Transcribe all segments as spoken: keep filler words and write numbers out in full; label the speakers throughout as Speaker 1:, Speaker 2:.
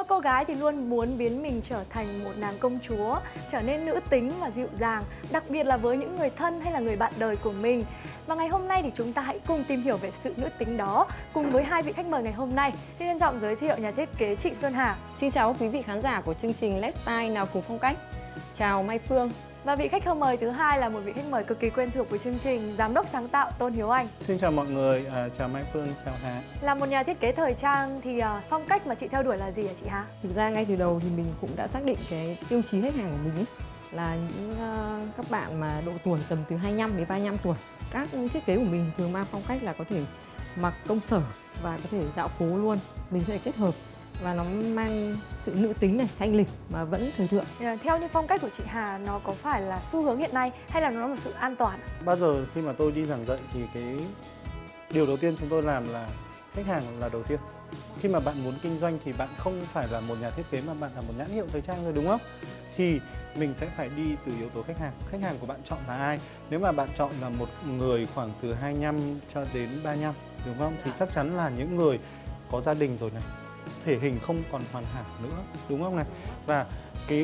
Speaker 1: Mỗi cô gái thì luôn muốn biến mình trở thành một nàng công chúa, trở nên nữ tính và dịu dàng, đặc biệt là với những người thân hay là người bạn đời của mình. Và ngày hôm nay thì chúng ta hãy cùng tìm hiểu về sự nữ tính đó cùng với hai vị khách mời ngày hôm nay. Xin trân trọng giới thiệu nhà thiết kế Trịnh Xuân Hà.
Speaker 2: Xin chào quý vị khán giả của chương trình Let's Style nào cùng phong cách. Chào Mai Phương.
Speaker 1: Và vị khách mời thứ hai là một vị khách mời cực kỳ quen thuộc của chương trình, giám đốc sáng tạo Tôn Hiếu Anh.
Speaker 3: Xin chào mọi người, à, chào Mai Phương, chào Hà.
Speaker 1: Là một nhà thiết kế thời trang thì uh, phong cách mà chị theo đuổi là gì hả chị Hà?
Speaker 2: Thực ra ngay từ đầu thì mình cũng đã xác định cái tiêu chí khách hàng của mình ý, là những uh, các bạn mà độ tuổi tầm từ hai mươi lăm đến ba mươi lăm tuổi. Các thiết kế của mình thường mang phong cách là có thể mặc công sở và có thể dạo phố luôn. Mình sẽ kết hợp và nó mang sự nữ tính này, thanh lịch mà vẫn thời thượng.
Speaker 1: Theo như phong cách của chị Hà, nó có phải là xu hướng hiện nay hay là nó là một sự an toàn?
Speaker 3: Bao giờ khi mà tôi đi giảng dạy thì cái điều đầu tiên chúng tôi làm là khách hàng là đầu tiên. Khi mà bạn muốn kinh doanh thì bạn không phải là một nhà thiết kế mà bạn là một nhãn hiệu thời trang rồi, đúng không? Thì mình sẽ phải đi từ yếu tố khách hàng. Khách hàng của bạn chọn là ai? Nếu mà bạn chọn là một người khoảng từ hai mươi lăm cho đến ba mươi lăm, đúng không? Thì chắc chắn là những người có gia đình rồi này, thể hình không còn hoàn hảo nữa, đúng không này? Và cái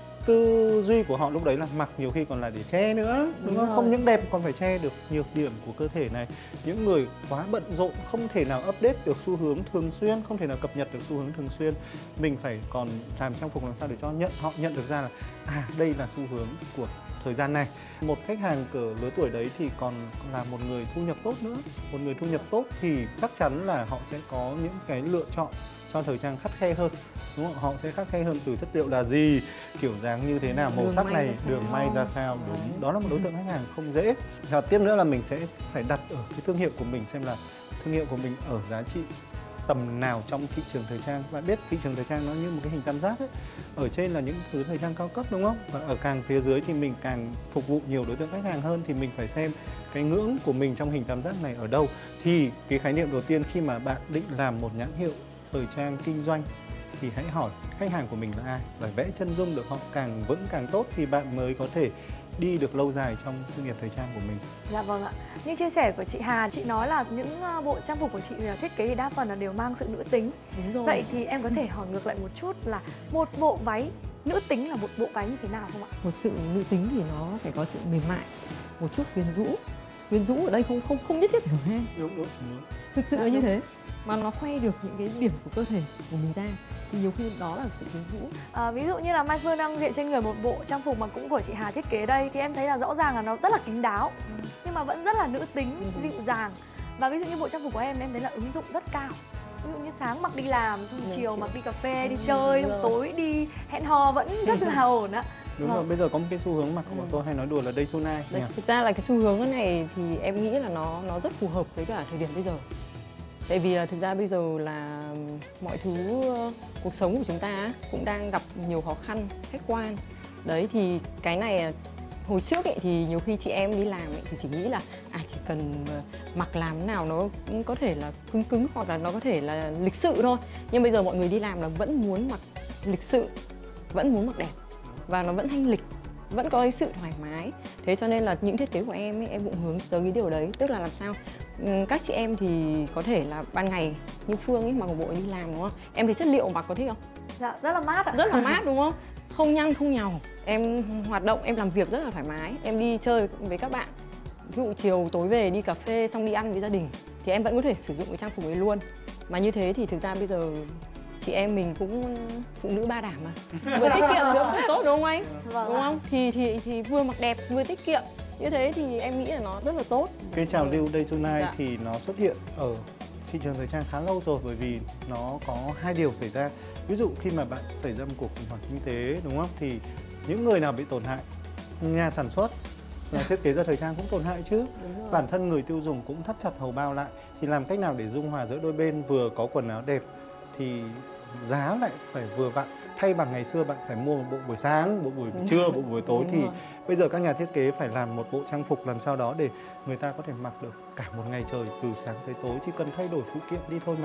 Speaker 3: tư duy của họ lúc đấy là mặc nhiều khi còn là để che nữa, đúng, đúng không? Rồi. Không những đẹp còn phải che được nhược điểm của cơ thể này. Những người quá bận rộn, không thể nào update được xu hướng thường xuyên, không thể nào cập nhật được xu hướng thường xuyên. Mình phải còn làm trang phục làm sao để cho nhận họ nhận được ra là à, đây là xu hướng của thời gian này. Một khách hàng ở lứa tuổi đấy thì còn là một người thu nhập tốt nữa. Một người thu nhập tốt thì chắc chắn là họ sẽ có những cái lựa chọn cho thời trang khắt khe hơn, đúng không? Họ sẽ khắt khe hơn từ chất liệu là gì, kiểu dáng như thế nào, màu sắc này, đường may ra sao, đúng. Đó là một đối tượng khách hàng không dễ. Và tiếp nữa là mình sẽ phải đặt ở cái thương hiệu của mình xem là thương hiệu của mình ở giá trị tầm nào trong thị trường thời trang. Bạn biết thị trường thời trang nó như một cái hình tam giác ấy. Ở trên là những thứ thời trang cao cấp, đúng không? Và ở càng phía dưới thì mình càng phục vụ nhiều đối tượng khách hàng hơn, thì mình phải xem cái ngưỡng của mình trong hình tam giác này ở đâu. Thì cái khái niệm đầu tiên khi mà bạn định làm một nhãn hiệu thời trang kinh doanh thì hãy hỏi khách hàng của mình là ai, và vẽ chân dung được họ càng vững càng tốt thì bạn mới có thể đi được lâu dài trong sự nghiệp thời trang của mình.
Speaker 1: Dạ vâng ạ. Như chia sẻ của chị Hà, chị nói là những bộ trang phục của chị thiết kế thì đa phần là đều mang sự nữ tính.
Speaker 2: Đúng rồi.
Speaker 1: Vậy thì em có thể hỏi ngược lại một chút là một bộ váy nữ tính là một bộ váy như thế nào không ạ?
Speaker 2: Một sự nữ tính thì nó phải có sự mềm mại, một chút quyến rũ. Quyến rũ ở đây không không không nhất thiết phải hở hang.
Speaker 3: Đúng đúng. đúng.
Speaker 2: Thực sự
Speaker 1: dạ,
Speaker 2: là như
Speaker 1: đúng.
Speaker 2: thế. Mà nó khoe được những cái điểm của cơ thể của mình ra thì nhiều khi đó là sự quyến rũ.
Speaker 1: À, ví dụ như là Mai Phương đang diện trên người một bộ trang phục mà cũng của chị Hà thiết kế đây, thì em thấy là rõ ràng là nó rất là kín đáo, ừ. nhưng mà vẫn rất là nữ tính, ừ. dịu dàng. Và ví dụ như bộ trang phục của em em thấy là ứng dụng rất cao. Ví dụ như sáng mặc đi làm, xong chiều chiều mặc đi cà phê, đi chơi, xong tối đi hẹn hò vẫn rất là ổn ạ.
Speaker 3: Đúng rồi, bây giờ có một cái xu hướng mặc của bọn tôi hay nói đùa là day to night.
Speaker 2: Thực ra là cái xu hướng này thì em nghĩ là nó nó rất phù hợp với cả thời điểm bây giờ. Tại vì là thực ra bây giờ là mọi thứ cuộc sống của chúng ta cũng đang gặp nhiều khó khăn khách quan. Đấy thì cái này hồi trước ấy, thì nhiều khi chị em đi làm ấy, thì chỉ nghĩ là à chỉ cần mặc làm thế nào nó cũng có thể là cứng cứng hoặc là nó có thể là lịch sự thôi. Nhưng bây giờ mọi người đi làm là vẫn muốn mặc lịch sự, vẫn muốn mặc đẹp và nó vẫn thanh lịch, vẫn có cái sự thoải mái. Thế cho nên là những thiết kế của em ấy, em cũng hướng tới cái điều đấy. Tức là làm sao các chị em thì có thể là ban ngày như Phương ấy mặc một bộ đi làm, đúng không? Em thấy chất liệu mặc có thích không?
Speaker 1: Dạ, rất là mát ạ.
Speaker 2: Rất là mát đúng không? Không nhăn, không nhàu. Em hoạt động, em làm việc rất là thoải mái. Em đi chơi với các bạn, ví dụ chiều tối về đi cà phê xong đi ăn với gia đình thì em vẫn có thể sử dụng cái trang phục ấy luôn. Mà như thế thì thực ra bây giờ chị em mình cũng phụ nữ ba đảm mà, vừa tiết kiệm được cũng tốt, đúng không anh? Vâng đúng không? Thì thì thì vừa mặc đẹp vừa tiết kiệm, như thế thì em nghĩ là nó rất là tốt.
Speaker 3: Cái trào lưu day to night
Speaker 2: dạ.
Speaker 3: thì nó xuất hiện ở thị trường thời trang khá lâu rồi, bởi vì nó có hai điều xảy ra. Ví dụ khi mà bạn xảy ra một cuộc khủng hoảng kinh tế, đúng không? Thì những người nào bị tổn hại? Nhà sản xuất, nhà thiết kế ra thời trang cũng tổn hại chứ. Bản thân người tiêu dùng cũng thắt chặt hầu bao lại. Thì làm cách nào để dung hòa giữa đôi bên, vừa có quần áo đẹp thì giá lại phải vừa vặn. Thay bằng ngày xưa bạn phải mua một bộ buổi sáng, bộ buổi trưa, bộ buổi tối, thì bây giờ các nhà thiết kế phải làm một bộ trang phục làm sao đó để người ta có thể mặc được cả một ngày trời từ sáng tới tối, chỉ cần thay đổi phụ kiện đi thôi mà.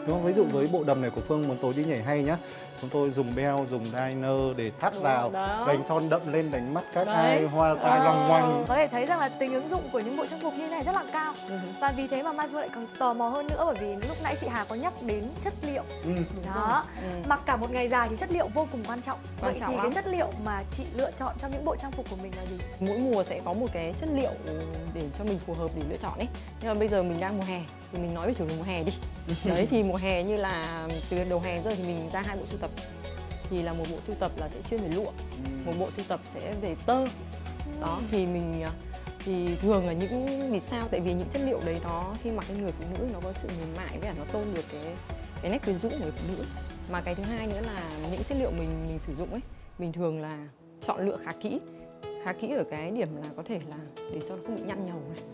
Speaker 3: đúng không? Ví dụ với bộ đầm này của Phương muốn tối đi nhảy hay nhá, chúng tôi dùng beo, dùng liner để thắt
Speaker 2: Đúng
Speaker 3: vào,
Speaker 2: đó.
Speaker 3: đánh son đậm lên, đánh mắt các
Speaker 2: Đấy.
Speaker 3: ai, hoa tai
Speaker 2: Ờ.
Speaker 3: loằng ngoằng.
Speaker 1: Có thể thấy rằng là tính ứng dụng của những bộ trang phục như thế này rất là cao.
Speaker 2: Ừ.
Speaker 1: Và vì thế mà Mai Phương lại còn tò mò hơn nữa, bởi vì lúc nãy chị Hà có nhắc đến chất liệu.
Speaker 3: Ừ.
Speaker 1: Đó,
Speaker 2: Ừ.
Speaker 1: mặc cả một ngày dài thì chất liệu vô cùng quan trọng.
Speaker 2: Quan
Speaker 1: Vậy
Speaker 2: trọng
Speaker 1: thì
Speaker 2: lắm.
Speaker 1: cái chất liệu mà chị lựa chọn trong những bộ trang phục của mình là gì?
Speaker 2: Mỗi mùa sẽ có một cái chất liệu để cho mình phù hợp để lựa chọn ấy. Nhưng mà bây giờ mình đang mùa hè thì mình nói về chủ đề mùa hè đi. Đấy thì mùa hè như là từ đầu hè giờ thì mình ra hai bộ sưu tập. Thì là một bộ sưu tập là sẽ chuyên về lụa, một bộ sưu tập sẽ về tơ. Đó thì mình thì thường là những vì sao tại vì những chất liệu đấy nó khi mặc lên người phụ nữ nó có sự mềm mại với cả nó tôn được cái cái nét quyến rũ của người phụ nữ. Mà cái thứ hai nữa là những chất liệu mình mình sử dụng ấy, mình thường là chọn lựa khá kỹ. Khá kỹ ở cái điểm là có thể là để cho nó không bị nhăn nhầu này.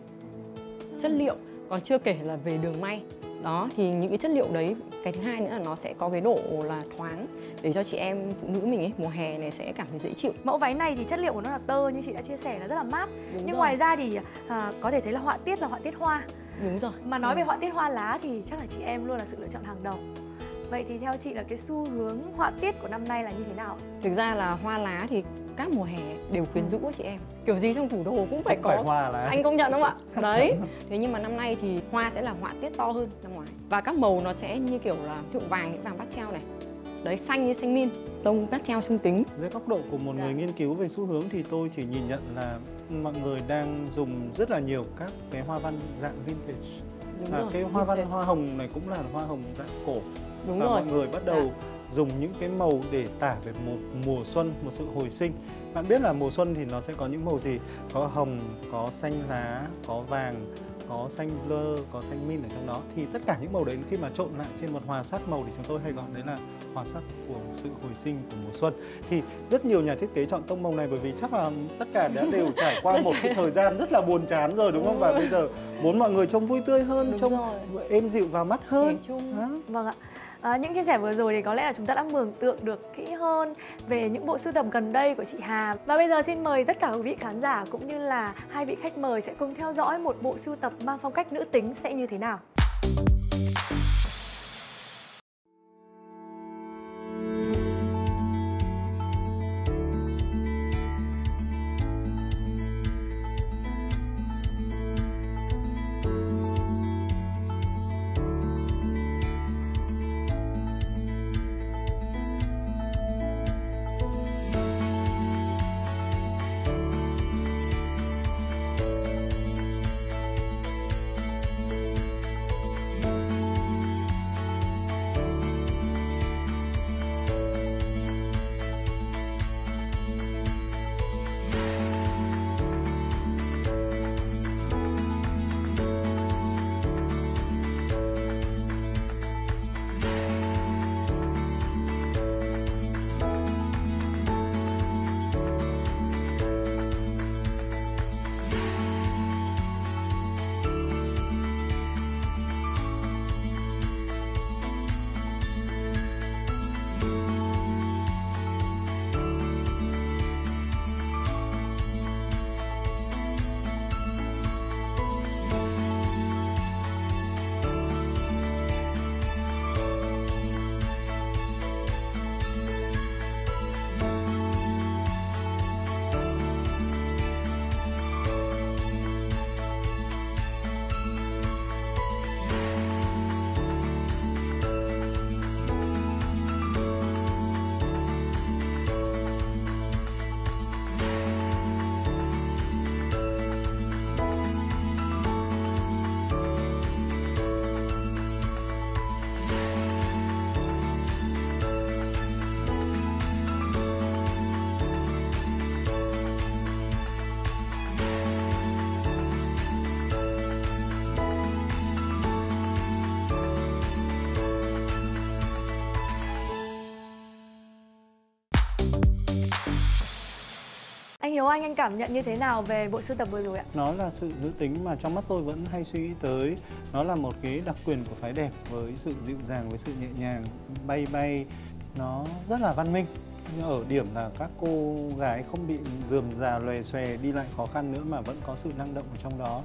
Speaker 2: Chất liệu, còn chưa kể là về đường may. Đó thì những cái chất liệu đấy, cái thứ hai nữa là nó sẽ có cái độ là thoáng để cho chị em phụ nữ mình ấy mùa hè này sẽ cảm thấy dễ chịu.
Speaker 1: Mẫu váy này thì chất liệu của nó là tơ như chị đã chia sẻ, là rất là mát.
Speaker 2: Đúng
Speaker 1: Nhưng
Speaker 2: rồi.
Speaker 1: ngoài ra thì à, có thể thấy là họa tiết là họa tiết hoa.
Speaker 2: Đúng rồi.
Speaker 1: Mà nói
Speaker 2: Ừ.
Speaker 1: về họa tiết hoa lá thì chắc là chị em luôn là sự lựa chọn hàng đầu. Vậy thì theo chị là cái xu hướng họa tiết của năm nay là như thế nào?
Speaker 2: Thực ra là hoa lá thì các mùa hè đều quyến rũ chị em. Kiểu gì trong tủ đồ cũng phải
Speaker 3: Không
Speaker 2: có.
Speaker 3: phải hoa lá.
Speaker 2: Anh công nhận không ạ? Đấy. Thế nhưng mà năm nay thì hoa sẽ là họa tiết to hơn năm ngoái. Và các màu nó sẽ như kiểu là ví dụ vàng những vàng pastel này. Đấy, xanh như xanh min, tông pastel trung tính.
Speaker 3: Dưới góc độ của một
Speaker 2: Dạ.
Speaker 3: người nghiên cứu về xu hướng thì tôi chỉ nhìn nhận là mọi người đang dùng rất là nhiều các cái hoa văn dạng vintage.
Speaker 2: Đúng
Speaker 3: À,
Speaker 2: rồi.
Speaker 3: cái hoa văn
Speaker 2: vintage.
Speaker 3: hoa hồng này cũng là hoa hồng dạng cổ.
Speaker 2: Đúng
Speaker 3: Và
Speaker 2: rồi.
Speaker 3: mọi người bắt đầu dùng những cái màu để tả về một mùa xuân, một sự hồi sinh. Bạn biết là mùa xuân thì nó sẽ có những màu gì? Có hồng, có xanh lá, có vàng, có xanh lơ, có xanh min ở trong đó. Thì tất cả những màu đấy khi mà trộn lại trên một hòa sắc màu thì chúng tôi hay gọi đấy là hòa sắc của sự hồi sinh của mùa xuân. Thì rất nhiều nhà thiết kế chọn tông màu này bởi vì chắc là tất cả đã đều trải qua một cái thời gian rất là buồn chán rồi, đúng không? Và bây giờ muốn mọi người trông vui tươi hơn,
Speaker 2: Đúng
Speaker 3: trông
Speaker 2: rồi.
Speaker 3: êm dịu vào mắt hơn.
Speaker 2: Trẻ trung.
Speaker 3: Đó.
Speaker 1: Vâng ạ. À, những chia sẻ vừa rồi thì có lẽ là chúng ta đã mường tượng được kỹ hơn về những bộ sưu tập gần đây của chị Hà. Và bây giờ xin mời tất cả quý vị khán giả cũng như là hai vị khách mời sẽ cùng theo dõi một bộ sưu tập mang phong cách nữ tính sẽ như thế nào. Anh Hiếu Anh, anh cảm nhận như thế nào về bộ sưu tập vừa rồi ạ?
Speaker 3: Nó là sự nữ tính mà trong mắt tôi vẫn hay suy nghĩ tới. Nó là một cái đặc quyền của phái đẹp với sự dịu dàng, với sự nhẹ nhàng, bay bay. Nó rất là văn minh. Nhưng ở điểm là các cô gái không bị rườm rà lòe xòe đi lại khó khăn nữa mà vẫn có sự năng động ở trong đó.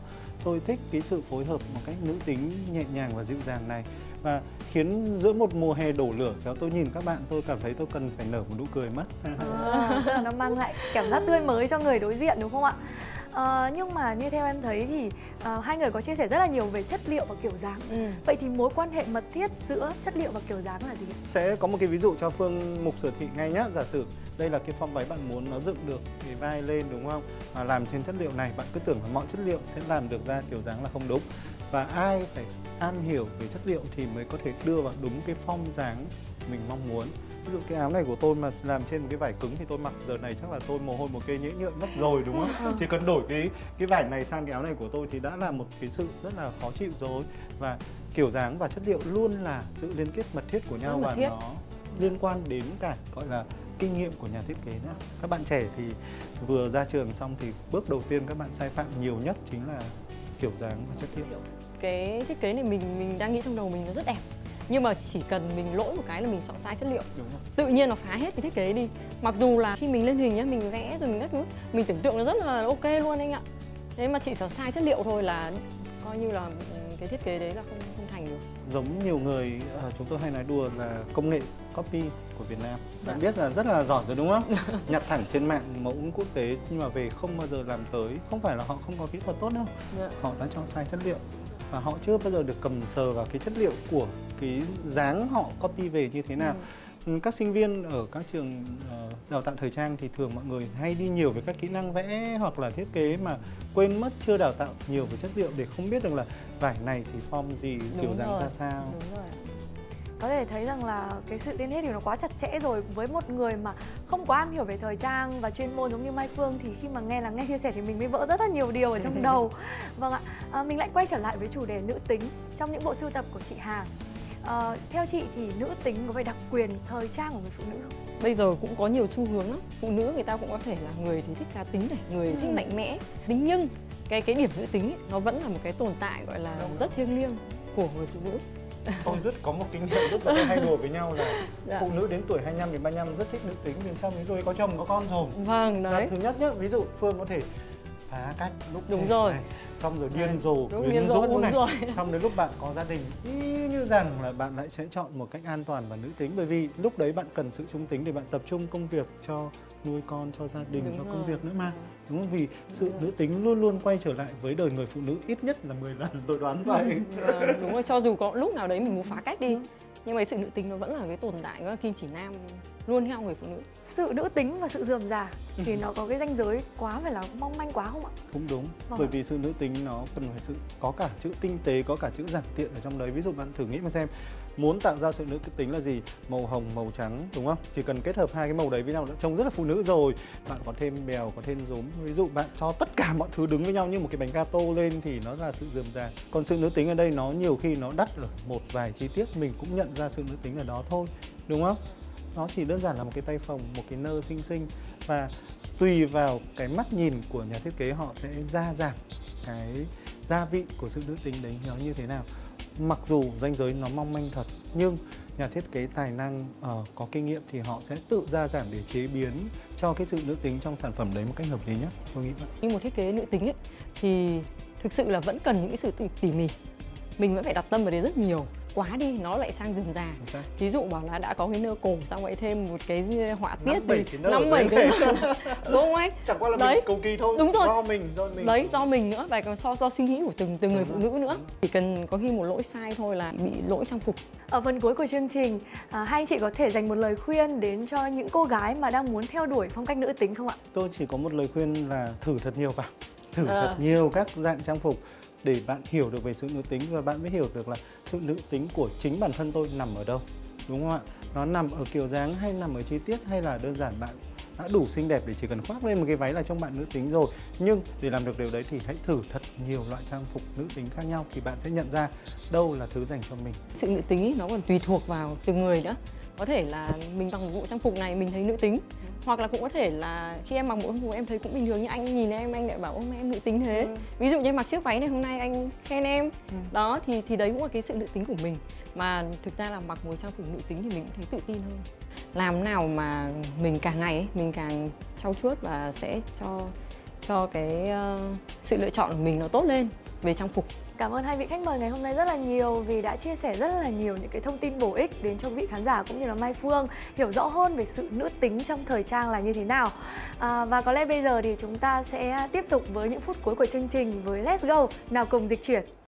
Speaker 3: tôi thích cái sự phối hợp một cách nữ tính nhẹ nhàng và dịu dàng này, và khiến giữa một mùa hè đổ lửa kéo tôi nhìn các bạn tôi cảm thấy tôi cần phải nở một nụ cười mất.
Speaker 1: À, tức là nó mang lại cảm giác tươi mới cho người đối diện đúng không ạ? À, nhưng mà như theo em thấy thì à, hai người có chia sẻ rất là nhiều về chất liệu và kiểu dáng. Ừ. Vậy thì mối quan hệ mật thiết giữa chất liệu và kiểu dáng là gì?
Speaker 3: Sẽ có một cái ví dụ cho Phương Mục Sở Thị ngay nhé. Giả sử đây là cái form váy bạn muốn nó dựng được cái vai lên đúng không? Mà làm trên chất liệu này, bạn cứ tưởng là mọi chất liệu sẽ làm được ra kiểu dáng là không đúng. Và ai phải am hiểu về chất liệu thì mới có thể đưa vào đúng cái form dáng mình mong muốn. Ví dụ cái áo này của tôi mà làm trên một cái vải cứng thì tôi mặc giờ này chắc là tôi mồ hôi một cây nhễ nhợn mất rồi đúng không? Chỉ cần đổi cái cái vải này sang cái áo này của tôi thì đã là một cái sự rất là khó chịu rồi. Và kiểu dáng và chất liệu luôn là sự liên kết mật thiết của nhau, và nó liên quan đến cả gọi là kinh nghiệm của nhà thiết kế nữa. Các bạn trẻ thì vừa ra trường xong thì bước đầu tiên các bạn sai phạm nhiều nhất chính là kiểu dáng và chất liệu.
Speaker 2: Cái thiết kế này mình mình đang nghĩ trong đầu mình nó rất đẹp, nhưng mà chỉ cần mình lỗi một cái là mình chọn sai chất liệu, tự nhiên nó phá hết cái thiết kế đi. Mặc dù là khi mình lên hình nhá, mình vẽ rồi mình các thứ, mình tưởng tượng nó rất là ok luôn anh ạ. Thế mà chỉ chọn sai chất liệu thôi là coi như là cái thiết kế đấy là không không thành được.
Speaker 3: Giống nhiều người chúng tôi hay nói đùa là công nghệ copy của Việt Nam. Bạn biết là rất là giỏi rồi đúng không? Nhặt thẳng trên mạng mẫu quốc tế nhưng mà về không bao giờ làm tới. Không phải là họ không có kỹ thuật tốt đâu, họ đã chọn sai chất liệu và họ chưa bao giờ được cầm sờ vào cái chất liệu của cái dáng họ copy về như thế nào. Ừ. Các sinh viên ở các trường uh, đào tạo thời trang thì thường mọi người hay đi nhiều về các kỹ năng vẽ hoặc là thiết kế mà quên mất chưa đào tạo nhiều về chất liệu để không biết được là vải này thì form gì, kiểu dáng ra sao.
Speaker 2: Đúng rồi.
Speaker 1: Có thể thấy rằng là cái sự liên kết thì nó quá chặt chẽ rồi. Với một người mà không quá am hiểu về thời trang và chuyên môn giống như Mai Phương thì khi mà nghe là nghe chia sẻ thì mình mới vỡ rất là nhiều điều ở trong đầu. Vâng ạ, à, mình lại quay trở lại với chủ đề nữ tính trong những bộ sưu tập của chị Hà. À, theo chị thì nữ tính có phải đặc quyền thời trang của người phụ nữ không?
Speaker 2: Bây giờ cũng có nhiều xu hướng lắm. Phụ nữ người ta cũng có thể là người thì thích cá tính này, người ừ. thích mạnh mẽ. Tính nhưng cái cái điểm nữ tính ấy, nó vẫn là một cái tồn tại gọi là rất thiêng liêng của người phụ nữ.
Speaker 3: Tôi rất có một kinh nghiệm rất là hay đùa với nhau là dạ. phụ nữ đến tuổi hai mươi lăm đến ba mươi lăm rất thích nữ tính, vì sao đến rồi có chồng có con rồi.
Speaker 2: Vâng đấy.
Speaker 3: Thứ nhất nhá, ví dụ Phương có thể phá cách lúc
Speaker 2: đúng rồi
Speaker 3: này, xong rồi điên rồ, quyến rũ này,
Speaker 2: rồi.
Speaker 3: xong đến lúc bạn có gia đình y như rằng là bạn lại sẽ chọn một cách an toàn và nữ tính, bởi vì lúc đấy bạn cần sự trung tính để bạn tập trung công việc cho nuôi con, cho gia đình, đúng cho rồi. Công việc nữa mà, đúng không? Vì sự nữ tính luôn luôn quay trở lại với đời người phụ nữ ít nhất là mười lần, tôi đoán vậy.
Speaker 2: Ừ, đúng rồi, cho dù có lúc nào đấy mình muốn phá cách đi, nhưng mà sự nữ tính nó vẫn là cái tồn tại, nó là kim chỉ nam luôn theo người phụ nữ.
Speaker 1: Sự nữ tính và sự rườm rà thì nó có cái ranh giới quá phải là mong manh quá không ạ?
Speaker 3: Cũng đúng, vâng. Bởi vì sự nữ tính nó cần phải sự có cả chữ tinh tế, có cả chữ giản tiện ở trong đấy. Ví dụ bạn thử nghĩ mà xem, muốn tạo ra sự nữ tính là gì? Màu hồng, màu trắng, đúng không? Chỉ cần kết hợp hai cái màu đấy với nhau đã trông rất là phụ nữ rồi. Bạn có thêm bèo, có thêm rúm. Ví dụ bạn cho tất cả mọi thứ đứng với nhau như một cái bánh gato lên thì nó là sự rườm rà. Còn sự nữ tính ở đây nó nhiều khi nó đắt ở một vài chi tiết, mình cũng nhận ra sự nữ tính ở đó thôi, đúng không? Nó chỉ đơn giản là một cái tay phồng, một cái nơ xinh xinh, và tùy vào cái mắt nhìn của nhà thiết kế họ sẽ gia giảm cái gia vị của sự nữ tính đấy nó như thế nào. Mặc dù ranh giới nó mong manh thật, nhưng nhà thiết kế tài năng uh, có kinh nghiệm thì họ sẽ tự gia giảm để chế biến cho cái sự nữ tính trong sản phẩm đấy một cách hợp lý nhất, tôi nghĩ vậy.
Speaker 2: Như một thiết kế nữ tính ấy, thì thực sự là vẫn cần những cái sự tỉ, tỉ mỉ. Mình vẫn phải đặt tâm vào đấy rất nhiều. Quá đi nó lại sang rườm rà. Ví dụ bảo là đã có cái nơ cổ xong rồi thêm một cái họa tiết gì
Speaker 3: năm bảy cái
Speaker 2: đúng không anh?
Speaker 3: Chẳng qua là
Speaker 2: đấy.
Speaker 3: Mình cầu kỳ thôi.
Speaker 2: Đúng rồi.
Speaker 3: Do mình, do mình.
Speaker 2: Đấy, do mình nữa và còn so do suy nghĩ của từng từng người phụ nữ nữa. Chỉ cần có khi một lỗi sai thôi là bị lỗi trang phục.
Speaker 1: Ở phần cuối của chương trình, à, hai anh chị có thể dành một lời khuyên đến cho những cô gái mà đang muốn theo đuổi phong cách nữ tính không ạ?
Speaker 3: Tôi chỉ có một lời khuyên là thử thật nhiều vào, thử à. thật nhiều các dạng trang phục để bạn hiểu được về sự nữ tính và bạn mới hiểu được là sự nữ tính của chính bản thân tôi nằm ở đâu, đúng không ạ? Nó nằm ở kiểu dáng hay nằm ở chi tiết, hay là đơn giản bạn đã đủ xinh đẹp để chỉ cần khoác lên một cái váy là trong bạn nữ tính rồi. Nhưng để làm được điều đấy thì hãy thử thật nhiều loại trang phục nữ tính khác nhau thì bạn sẽ nhận ra đâu là thứ dành cho mình.
Speaker 2: Sự nữ tính ý, nó còn tùy thuộc vào từng người nữa. Có thể là mình mặc một bộ trang phục này mình thấy nữ tính, hoặc là cũng có thể là khi em mặc bộ trang phục em thấy cũng bình thường, nhưng anh nhìn em anh lại bảo ôi em nữ tính thế. Ừ. Ví dụ như em mặc chiếc váy này hôm nay anh khen em. Ừ. Đó thì thì đấy cũng là cái sự nữ tính của mình. Mà thực ra là mặc một trang phục nữ tính thì mình cũng thấy tự tin hơn. Làm nào mà mình càng ngày ấy, mình càng trau chuốt và sẽ cho cho cái uh, sự lựa chọn của mình nó tốt lên về trang phục.
Speaker 1: Cảm ơn hai vị khách mời ngày hôm nay rất là nhiều vì đã chia sẻ rất là nhiều những cái thông tin bổ ích đến cho quý vị khán giả cũng như là Mai Phương hiểu rõ hơn về sự nữ tính trong thời trang là như thế nào. À, và có lẽ bây giờ thì chúng ta sẽ tiếp tục với những phút cuối của chương trình với Let's Go, nào cùng dịch chuyển.